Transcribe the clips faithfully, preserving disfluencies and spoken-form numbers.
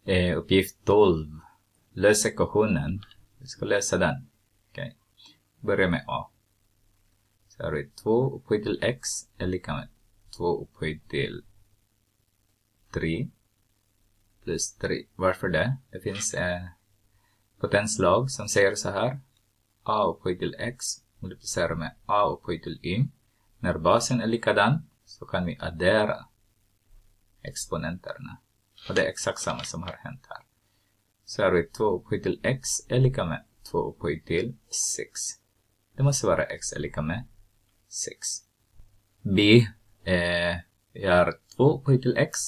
Eh, uppgift tolv. Lös ekvationen. Vi ska läsa den. Okej. Börja med A. Så har vi två upphöjt till x är lika med två upphöjt till tre plus tre. Varför det? Det finns en eh, potenslag som säger så här. A upphöjt till x multiplicerar med A upphöjt till y. När basen är likadan så kan vi addera exponenterna. Och det är exakt samma som har hänt här. Så har vi två upphöjt till x är lika med två upphöjt till sex. Det måste vara x är lika med sex. B. Eh, vi har två upphöjt till x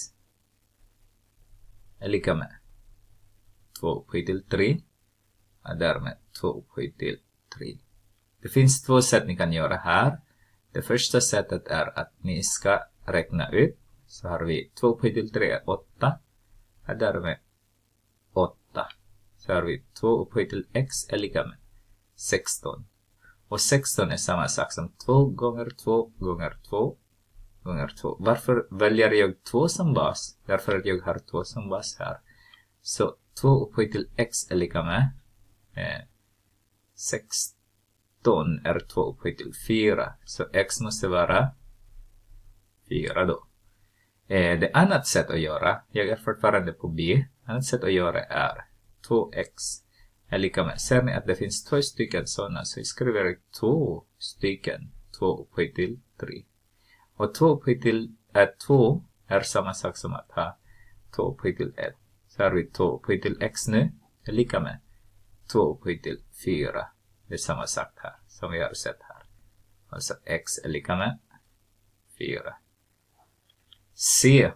är lika med två upphöjt till tre. Och därmed två upphöjt till tre. Det finns två sätt ni kan göra här. Det första sättet är att ni ska räkna ut. Så har vi två upphöjt till tre är åtta. Och därmed åtta. Så har vi två upphöjt till x är lika med sexton. Och sexton är samma sak som två gånger två gånger två gånger två. Varför väljer jag två som bas? Därför att jag har två som bas här. Så två upphöjt till x är lika med eh, sexton är två upphöjt till fyra. Så x måste vara fyra då. Eh, det annat sätt att göra, jag är fortfarande på B. Annat sätt att göra är två x är lika med. Ser ni att det finns två stycken sådana, så jag skriver två stycken. två upphöjt till tre. Och två upphöjt till äh, två är samma sak som att ha två upphöjt till ett. Så har vi två upphöjt till x nu är lika med två upphöjt till fyra. Det är samma sak här som vi har sett här. Alltså x är lika med fyra. C.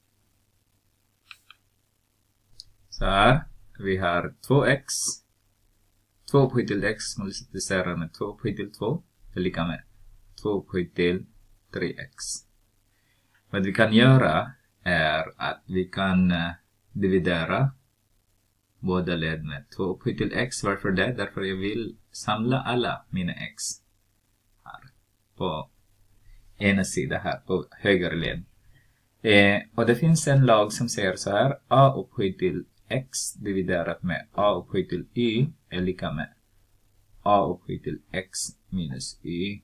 Så här. Vi har två x. två upphöjt till x multiplicerar med två upphöjt till två är lika med två upphöjt till tre x. Vad vi kan göra är att vi kan uh, dividera båda led med två upphöjt till x. Varför det? Därför jag vill samla alla mina x här på ena sidan här på höger led. Eh, och det finns en lag som säger så här. A upphöjt till x dividerat med a upphöjt till y är lika med a upphöjt till x minus y.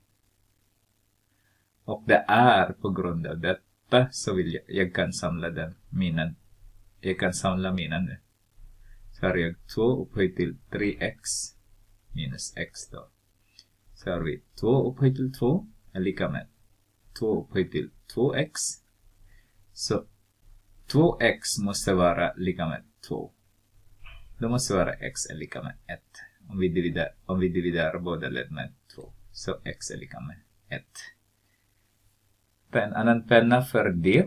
Och det är på grund av detta så vill jag, jag kan samla den minan. Jag kan samla minan nu. Så har jag två upphöjt till tre x minus x då. Så har vi två upphöjt till två är lika med två upphöjt till två x. Så två x måste vara lika med två. Då måste vara x är lika med ett. Om vi dividerar, om vi dividerar båda led med två. Så x är lika med ett. En annan penna för D.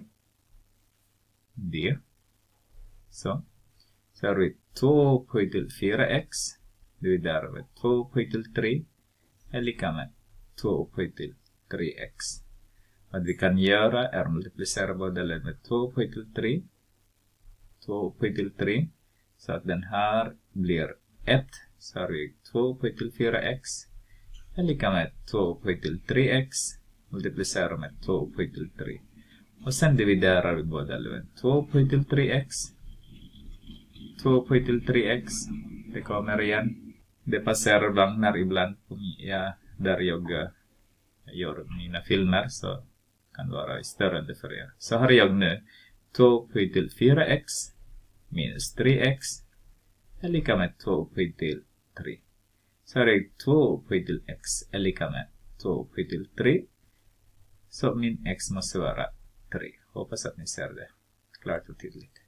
D. Så. Så har vi två upphöjt till fyra x. Dividerar med två upphöjt till tre. Är lika med två upphöjt till tre x. Vad vi kan göra är multiplicera båda led med två upphöjt till tre. två upphöjt till tre. Så att den här blir ett. Så har vi två upphöjt till fyra x. Är lika med två upphöjt till tre x. Multiplicera med två upphöjt till tre. Och sen dividerar vi båda led. två upphöjt till tre x. två upphöjt till tre x. Det kommer igen. Det passerar vagnar ibland på ja, där jag uh, gör mina filmer. Så kan vara störande för er. Så har jag nu två upphöjt till fyra x minus tre x är lika med två upphöjt till tre. Så har jag två upphöjt till x är lika med två upphöjt till tre. Så min x måste vara tre. Hoppas att ni ser det klart och tydligt.